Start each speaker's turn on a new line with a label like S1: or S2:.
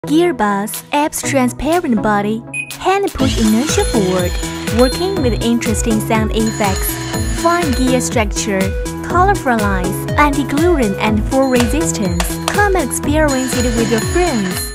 S1: Gearbox App's transparent body, hand-push inertia forward, working with interesting sound effects, fine gear structure, colorful lines, anti-gluten and full resistance. Come and experience it with your friends.